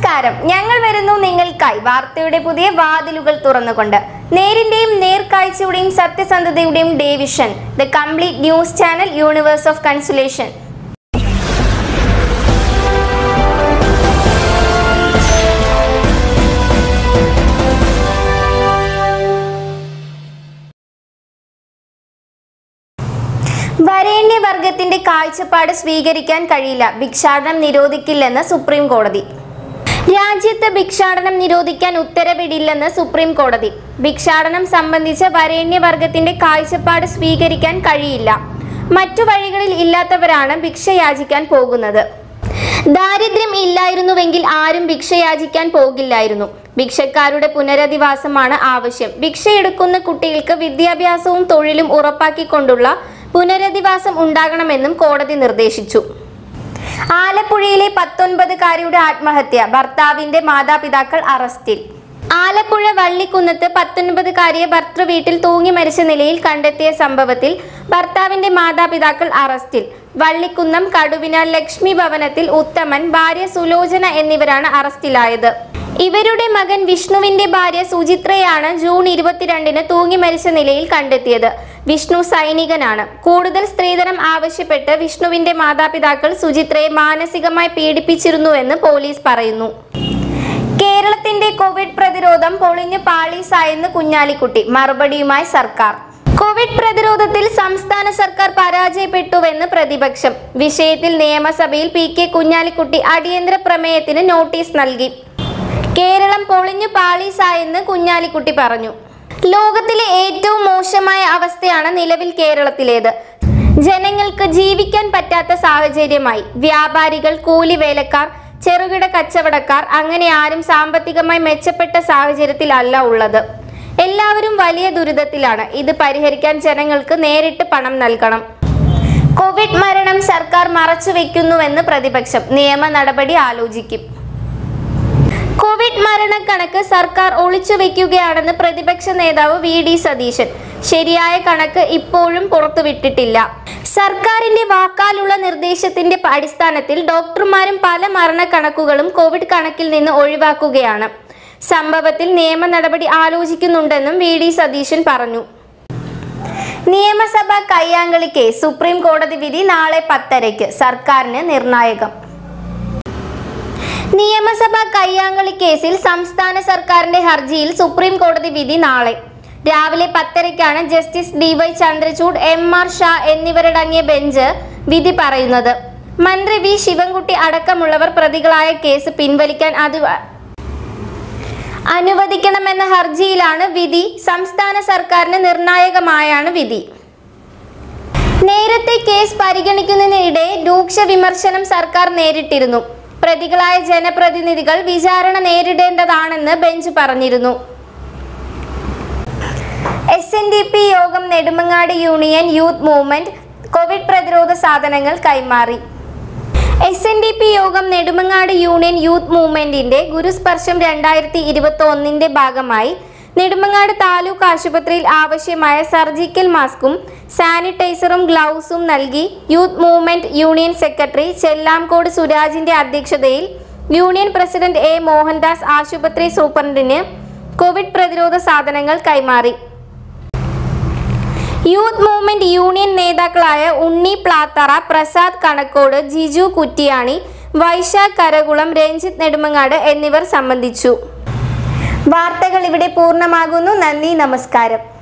നമസ്കാരം. ഞങ്ങൾ വരുന്നു നിങ്ങൾക്കായി വാർത്തയുടെ പുതിയ വാതിലുകൾ തുറന്നുകൊണ്ട്. നേരിന്റെയും നേർക്കാഴ്ചയുടെയും സത്യസന്ധതയുടെയും ഡേവിഷൻ, the complete news channel, universe of consolation. വരേണ്യവർഗത്തിന്റെ കാഴ്ചപ്പാട് സ്വീകരിക്കാൻ കഴിയില്ല, ഭിക്ഷാടനം നിരോധിക്കില്ലെന്ന് സുപ്രീം കോടതി. രാജ്യത്ത് ഭിക്ഷാടനം നിരോധിക്കാൻ ഉത്തരവിടില്ലെന്ന് സുപ്രീം കോടതി. ഭിക്ഷാടനം സംബന്ധിച്ച വരേണ്യവർഗത്തിന്റെ കാഴ്ചപ്പാട് സ്വീകരിക്കാൻ കഴിയില്ല. മറ്റു വഴികളിൽ ഇല്ലാത്തവരാണ് ഭിക്ഷയാചിക്കാൻ പോകുന്നത്. ദാരിദ്ര്യം ഇല്ലായിരുന്നുവെങ്കിൽ ആരും ഭിക്ഷയാചിക്കാൻ പോകില്ലായിരുന്നു. ഭിക്ഷക്കാരുടെ പുനരധിവാസമാണ് ആവശ്യം. ഭിക്ഷയെടുക്കുന്ന കുട്ടികൾക്ക് വിദ്യാഭ്യാസവും തൊഴിലും ഉറപ്പാക്കിക്കൊണ്ടുള്ള പുനരധിവാസം ഉണ്ടാകണമെന്നും കോടതി നിർദ്ദേശിച്ചു. ആലപ്പുഴയിലെ 19-കാരിയുടെ ആത്മഹത്യ, ഭർത്താവിന്റെ മാതാപിതാക്കൾ അറസ്റ്റിൽ. ആലപ്പുഴ വള്ളിക്കുന്നത്ത് 19-കാരിയെ ഭർതൃവീട്ടിൽ തൂങ്ങി മരിച്ച നിലയിൽ കണ്ടെത്തിയ സംഭവത്തിൽ ഭർത്താവിന്റെ മാതാപിതാക്കൾ അറസ്റ്റിൽ. വള്ളിക്കുന്നം കടുവിനാൽ ലക്ഷ്മി ഭവനത്തിൽ ഉത്തമൻ, ഭാര്യ സുലോചന എന്നിവരാണ് അറസ്റ്റിലായത്. ഇവരുടെ മകൻ വിഷ്ണുവിന്റെ ഭാര്യ സുചിത്രയാണ് ജൂൺ 22-ന് തൂങ്ങി മരിച്ച നിലയിൽ കണ്ടെത്തിയത്. വിഷ്ണു സൈനികനാണ്. കൂടുതൽ സ്ത്രീധനം ആവശ്യപ്പെട്ട് വിഷ്ണുവിന്റെ മാതാപിതാക്കൾ സുചിത്രയെ മാനസികമായി പീഡിപ്പിച്ചിരുന്നുവെന്ന് പോലീസ് പറയുന്നു. കേരളത്തിന്റെ കോവിഡ് പ്രതിരോധം പൊളിഞ്ഞു പാളീസായെന്ന് കുഞ്ഞാലിക്കുട്ടി. മറുപടിയുമായി സർക്കാർ. കോവിഡ് പ്രതിരോധത്തിൽ സംസ്ഥാന സർക്കാർ പരാജയപ്പെട്ടുവെന്ന് പ്രതിപക്ഷം. വിഷയത്തിൽ നിയമസഭയിൽ PK കുഞ്ഞാലിക്കുട്ടി അടിയന്തര പ്രമേയത്തിന് നോട്ടീസ് നൽകി. കേരളം പൊളിഞ്ഞു പാളീസായെന്ന് കുഞ്ഞാലിക്കുട്ടി പറഞ്ഞു. ലോകത്തിലെ ഏറ്റവും മോശമായ അവസ്ഥയാണ് നിലവിൽ കേരളത്തിലേത്. ജനങ്ങൾക്ക് ജീവിക്കാൻ പറ്റാത്ത സാഹചര്യമായി. വ്യാപാരികൾ, കൂലിവേലക്കാർ, ചെറുകിട കച്ചവടക്കാർ, അങ്ങനെ ആരും സാമ്പത്തികമായി മെച്ചപ്പെട്ട സാഹചര്യത്തിൽ അല്ല ഉള്ളത്. എല്ലാവരും വലിയ ദുരിതത്തിലാണ്. ഇത് പരിഹരിക്കാൻ ജനങ്ങൾക്ക് നേരിട്ട് പണം നൽകണം. കോവിഡ് മരണം സർക്കാർ മറച്ചുവെക്കുന്നുവെന്ന് പ്രതിപക്ഷം. നിയമ നടപടി ആലോചിക്കും. കോവിഡ് മരണക്കണക്ക് സർക്കാർ ഒളിച്ചുവെക്കുകയാണെന്ന് പ്രതിപക്ഷ നേതാവ് VD സതീശൻ. ശരിയായ കണക്ക് ഇപ്പോഴും പുറത്തുവിട്ടിട്ടില്ല. സർക്കാരിന്റെ വാക്കാലുള്ള നിർദ്ദേശത്തിന്റെ അടിസ്ഥാനത്തിൽ ഡോക്ടർമാരും പല മരണക്കണക്കുകളും കോവിഡ് കണക്കിൽ നിന്ന് ഒഴിവാക്കുകയാണ്. സംഭവത്തിൽ നിയമ നടപടി ആലോചിക്കുന്നുണ്ടെന്നും VD സതീശൻ പറഞ്ഞു. നിയമസഭാ കയ്യാങ്കളി കേസ്, സുപ്രീം കോടതി വിധി നാളെ 10:30-ക്ക്. സർക്കാരിന് നിർണായകം. നിയമസഭാ കയ്യാങ്കളി കേസിൽ സംസ്ഥാന സർക്കാരിന്റെ ഹർജിയിൽ സുപ്രീം കോടതി വിധി നാളെ രാവിലെ 10:30-ക്കാണ് justice DY Chandrachud, MR Shah എന്നിവരടങ്ങിയ ബെഞ്ച് വിധി പറയുന്നത്. മന്ത്രി V ശിവൻകുട്ടി അടക്കമുള്ളവർ പ്രതികളായ കേസ് പിൻവലിക്കാൻ അനുവദിക്കണമെന്ന ഹർജിയിലാണ് വിധി. സംസ്ഥാന സർക്കാരിന് നിർണായകമായാണ് വിധി. നേരത്തെ കേസ് പരിഗണിക്കുന്നതിനിടെ രൂക്ഷ വിമർശനം സർക്കാർ നേരിട്ടിരുന്നു. പ്രതികളായ ജനപ്രതിനിധികൾ വിചാരണ നേരിടേണ്ടതാണെന്ന് ബെഞ്ച് പറഞ്ഞിരുന്നു. SNDP യോഗം Nedumangad union youth movement Covid പ്രതിരോധ സാധനങ്ങൾ കൈമാറി. SNDP യോഗം നെടുമങ്ങാട് യൂണിയൻ യൂത്ത് മൂവ്മെന്റിന്റെ ഗുരുസ്പർശം 2021-ന്റെ ഭാഗമായി നെടുമങ്ങാട് താലൂക്ക് ആശുപത്രിയിൽ ആവശ്യമായ സർജിക്കൽ മാസ്കും സാനിറ്റൈസറും ഗ്ലൗസും നൽകി. Youth movement union secretary Chellamcode സുരാജിന്റെ അധ്യക്ഷതയിൽ യൂണിയൻ പ്രസിഡന്റ് A മോഹൻദാസ് ആശുപത്രി സൂപ്രണ്ടിന് കോവിഡ് പ്രതിരോധ സാധനങ്ങൾ കൈമാറി. യൂത്ത് മൂവ്മെന്റ് യൂണിയൻ നേതാക്കളായ ഉണ്ണി പ്ലാത്തറ, പ്രസാദ് കണക്കോട്, ജിജു കുറ്റിയാണി, വൈശാഖ് കരകുളം, രഞ്ജിത്ത് നെടുമങ്ങാട് എന്നിവർ സംബന്ധിച്ചു. വാർത്തകൾ ഇവിടെ പൂർണ്ണമാകുന്നു. നന്ദി, നമസ്കാരം.